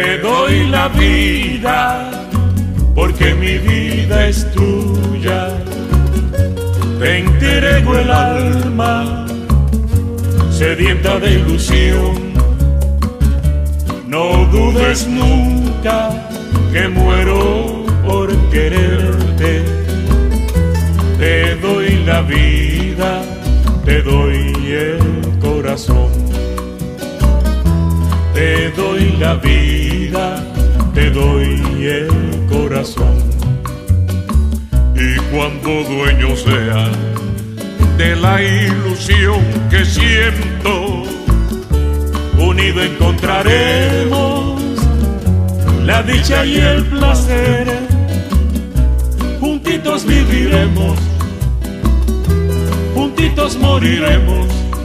Te doy la vida porque mi vida es tuya. Te entrego el alma sedienta de ilusión. No dudes nunca que muero por quererte. Te doy la vida, te doy el corazón. Te doy la vida, te doy el corazón. Y cuando dueño sea de la ilusión que siento, unido encontraremos la dicha y el placer. Juntitos viviremos, juntitos moriremos,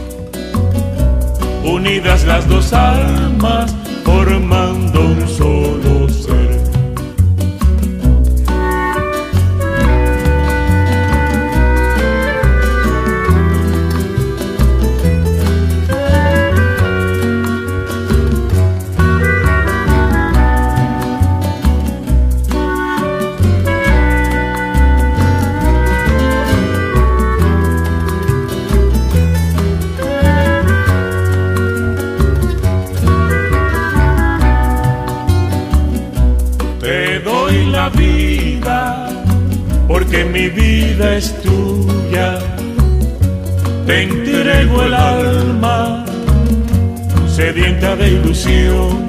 unidas las dos almas formando un solo ser. La vida porque mi vida es tuya. Te entrego el alma sedienta de ilusión.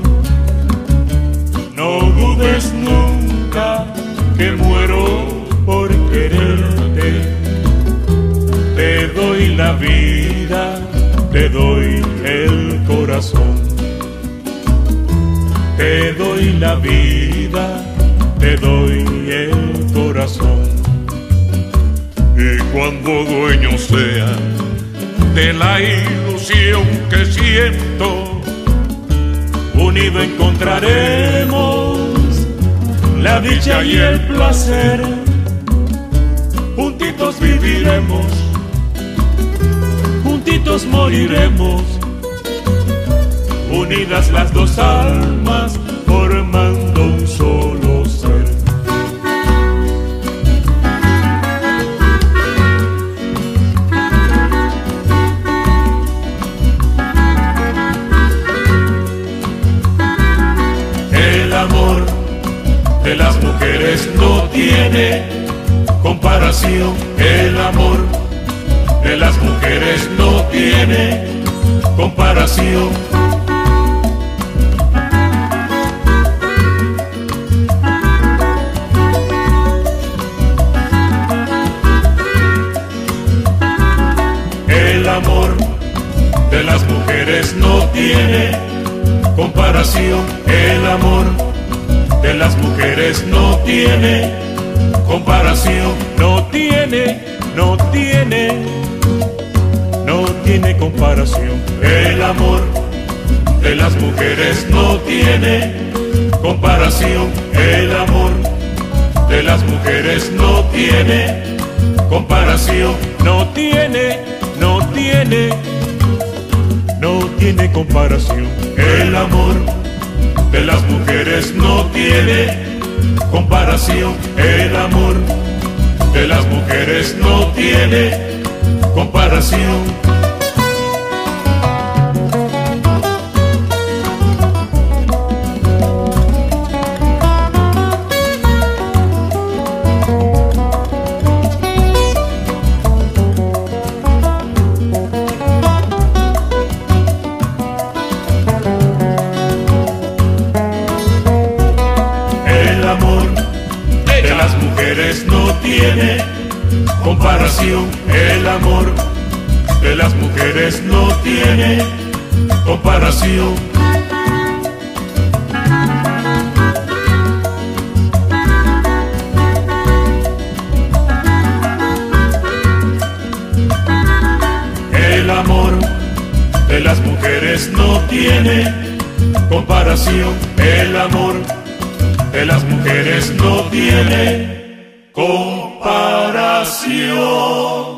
No dudes nunca que muero por quererte. Te doy la vida, te doy el corazón. Te doy la vida, te doy el corazón. Y cuando dueño sea de la ilusión que siento, unido encontraremos la dicha y el placer. Juntitos viviremos, juntitos moriremos, unidas las dos almas formando un solo ser. El amor de las mujeres no tiene comparación. El amor de las mujeres no tiene comparación. El amor de las mujeres no tiene comparación. El amor de las mujeres no tiene comparación. No tiene comparación. El amor de las mujeres no tiene comparación. El amor de las mujeres no tiene comparación. No tiene comparación. El amor de las mujeres no tiene comparación. El amor de las mujeres no tiene comparación. El amor de las mujeres no tiene comparación. El amor de las mujeres no tiene comparación. El amor de las mujeres no tiene comparación. El amor de las mujeres no tiene comparación.